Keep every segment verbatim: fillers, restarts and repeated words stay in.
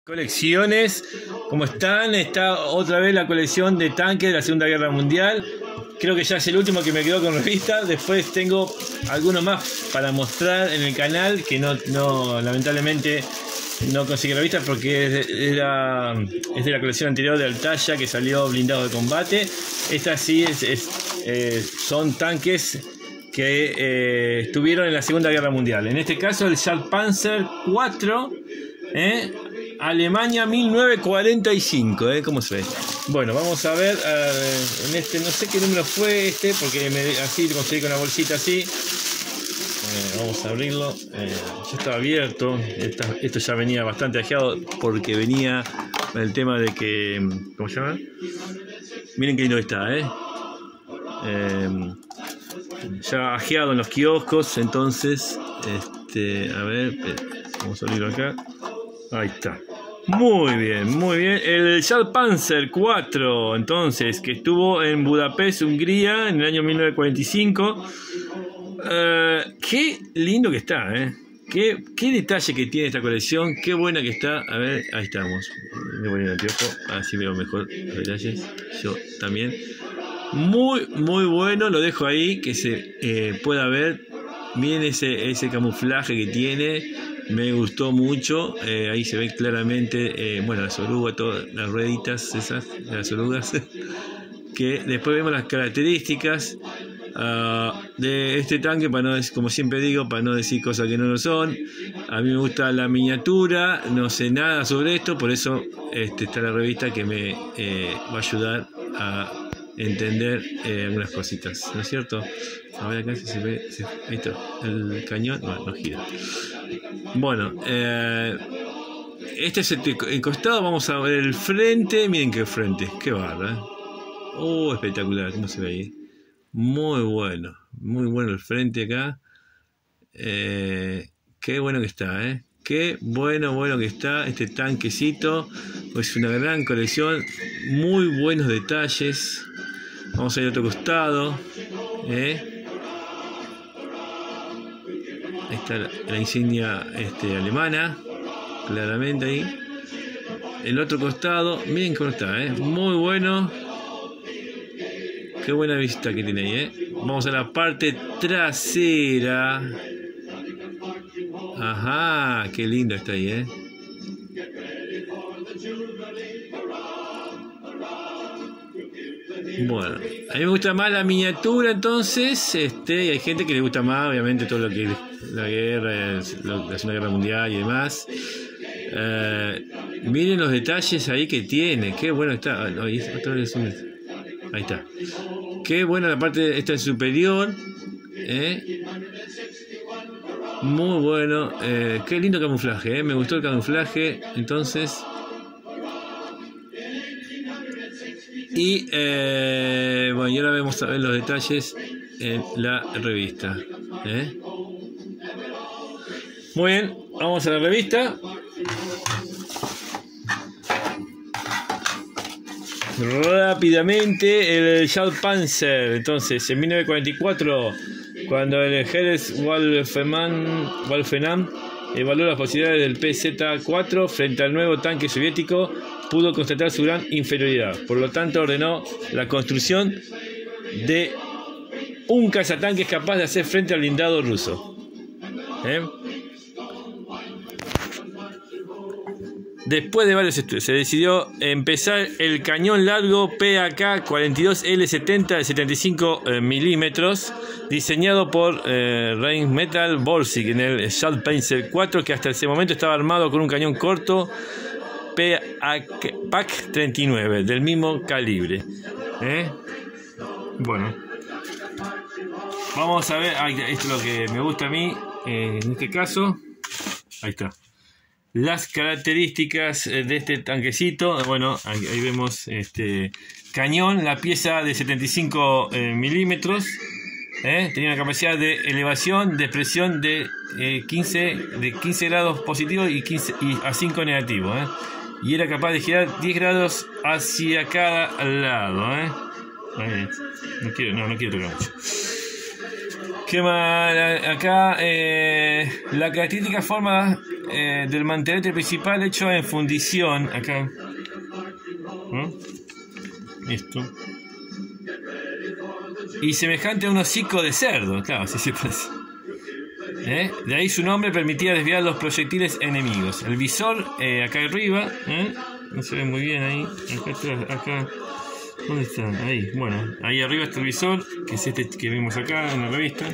Colecciones, ¿cómo están? Está otra vez la colección de tanques de la Segunda Guerra Mundial. Creo que ya es el último que me quedó con revistas. Después tengo algunos más para mostrar en el canal que no, no lamentablemente no conseguí revistas porque es de, era, es de la colección anterior de Altaya que salió blindado de combate. Estas sí es, es, eh, son tanques que eh, estuvieron en la Segunda Guerra Mundial. En este caso el Scharpanzer cuatro, ¿eh? Alemania mil novecientos cuarenta y cinco, ¿eh? ¿Cómo se ve? Bueno, vamos a ver eh, en este, no sé qué número fue este, porque me, así lo conseguí con la bolsita así. Eh, vamos a abrirlo. Eh, ya estaba abierto. Esta, esto ya venía bastante ajeado porque venía el tema de que, ¿cómo se llama? Miren qué lindo está, ¿eh? eh ya ajeado en los kioscos, entonces, este, a ver, vamos a abrirlo acá. Ahí está. Muy bien, muy bien. El Scharpanzer cuatro, entonces, que estuvo en Budapest, Hungría, en el año mil novecientos cuarenta y cinco. Uh, qué lindo que está, ¿eh? Qué, qué detalle que tiene esta colección. Qué buena que está. A ver, ahí estamos. Me voy a poner el anteojo, así veo mejor los detalles. Yo también. Muy, muy bueno. Lo dejo ahí, que se eh, pueda ver. Miren ese, ese camuflaje que tiene. Me gustó mucho, eh, ahí se ve claramente, eh, bueno, las orugas, todas las rueditas esas, las orugas, que después vemos las características uh, de este tanque, para no, como siempre digo, para no decir cosas que no lo son. A mí me gusta la miniatura, no sé nada sobre esto, por eso este, está la revista que me eh, va a ayudar a entender eh, algunas cositas, ¿no es cierto? A ver acá si se ve, se, ahí está, el cañón, no, no gira. Bueno, eh, este es el, el costado, vamos a ver el frente, miren qué frente, qué barra. Oh, espectacular, ¿cómo se ve ahí? Muy bueno, muy bueno el frente acá. Eh, qué bueno que está, ¿eh? Qué bueno, bueno que está este tanquecito. Es una gran colección, muy buenos detalles. Vamos a ir a otro costado, ¿eh? Ahí está la, la insignia este, alemana, claramente ahí. El otro costado, miren cómo está, ¿eh? Muy bueno. Qué buena vista que tiene ahí, ¿eh? Vamos a la parte trasera. Ajá, qué lindo está ahí, ¿eh? Bueno, a mí me gusta más la miniatura, entonces, este, y hay gente que le gusta más, obviamente, todo lo que es la guerra, la Segunda Guerra Mundial y demás. Eh, miren los detalles ahí que tiene, qué bueno está. Ahí está. Qué buena la parte esta superior, ¿eh? Muy bueno, eh, qué lindo camuflaje, ¿eh? Me gustó el camuflaje, entonces. Y eh, bueno, y ahora vamos a ver los detalles en la revista, ¿eh? Muy bien, vamos a la revista. Rápidamente el Scharpanzer, entonces en mil novecientos cuarenta y cuatro, cuando el Heeres Wölfenam evaluó las posibilidades del P Z cuatro frente al nuevo tanque soviético, pudo constatar su gran inferioridad. Por lo tanto, ordenó la construcción de un cazatanques capaz de hacer frente al blindado ruso. ¿Eh? Después de varios estudios, se decidió empezar el cañón largo P A K cuarenta y dos L setenta de setenta y cinco milímetros, diseñado por eh, Rheinmetall Borsig en el Scharpanzer cuatro, que hasta ese momento estaba armado con un cañón corto P A K treinta y nueve del mismo calibre. ¿Eh? Bueno, vamos a ver. Ay, esto es lo que me gusta a mí, eh, en este caso. Ahí está. Las características de este tanquecito. Bueno, ahí, ahí vemos este cañón, la pieza de setenta y cinco eh, milímetros. ¿Eh? Tenía una capacidad de elevación, de presión de, eh, quince, de quince grados positivos y, quince, y a cinco negativos. ¿eh? Y era capaz de girar diez grados hacia cada lado. ¿eh? No quiero, no, no quiero tocar mucho. ¿Qué más? Acá eh, la característica forma eh, del mantelete principal hecho en fundición. Acá. ¿No? Esto. Y semejante a un hocico de cerdo. Claro, así se parece. ¿Eh? De ahí su nombre permitía desviar los proyectiles enemigos. El visor, eh, acá arriba. ¿Eh? No se ve muy bien ahí. Acá atrás, acá. ¿Dónde está? Ahí, bueno, ahí arriba está el visor, que es este que vimos acá en la revista.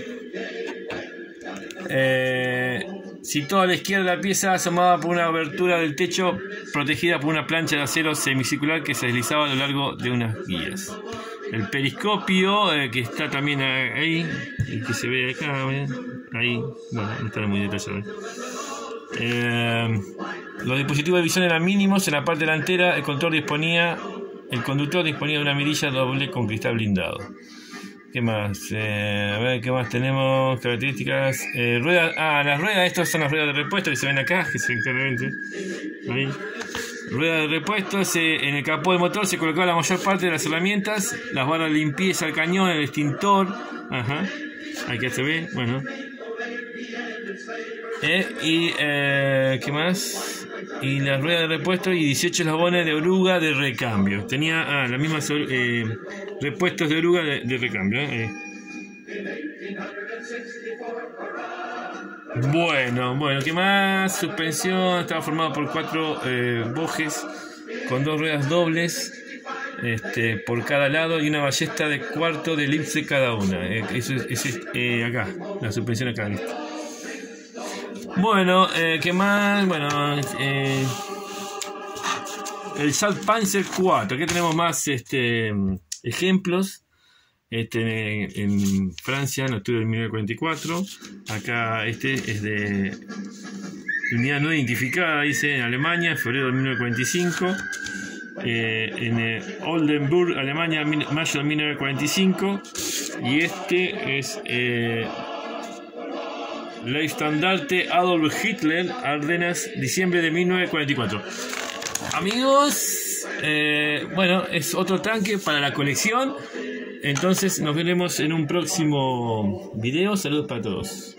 Eh, situado a la izquierda la pieza asomaba por una abertura del techo protegida por una plancha de acero semicircular que se deslizaba a lo largo de unas guías. El periscopio, eh, que está también ahí, y que se ve acá, ¿eh? Ahí, bueno, no está muy detallado. Eh, los dispositivos de visión eran mínimos. En la parte delantera el control disponía El conductor disponía de una mirilla doble con cristal blindado. ¿Qué más? Eh, a ver, ¿qué más tenemos? Características. Eh, ruedas. Ah, las ruedas. Estas son las ruedas de repuesto que se ven acá, que se ven claramente. Ahí. Rueda de repuesto. Se, en el capó del motor se colocaba la mayor parte de las herramientas. Las barras de limpieza, el cañón, el extintor. Ajá. Aquí se ve. Bueno. Eh, y. Eh, ¿Qué más? Y las ruedas de repuesto y dieciocho eslabones de oruga de recambio. Tenía ah, las mismas eh, repuestos de oruga de, de recambio. Eh. Bueno, bueno, ¿qué más? Suspensión. Estaba formado por cuatro eh, bojes con dos ruedas dobles este, por cada lado y una ballesta de cuarto de elipse cada una. Eh, eso es, es eh, acá, la suspensión acá, ¿viste? Bueno, eh, ¿qué más? Bueno, eh, el Saltpanzer cuatro. Aquí tenemos más este, ejemplos. Este, en Francia, en octubre de mil novecientos cuarenta y cuatro. Acá este es de unidad no identificada, dice, en Alemania, en febrero de mil novecientos cuarenta y cinco. Eh, en eh, Oldenburg, Alemania, mayo de mil novecientos cuarenta y cinco. Y este es... Eh, Leibstandarte Adolf Hitler, Ardenas, diciembre de mil novecientos cuarenta y cuatro. Amigos, eh, bueno, es otro tanque para la colección. Entonces nos veremos en un próximo video. Saludos para todos.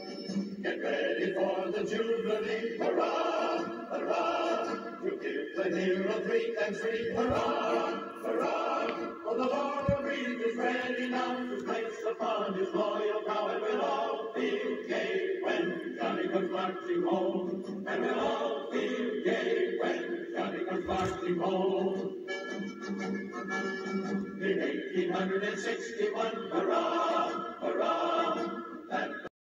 Marching home, and we'll all feel gay when Johnny comes marching home. In eighteen sixty-one, hurrah!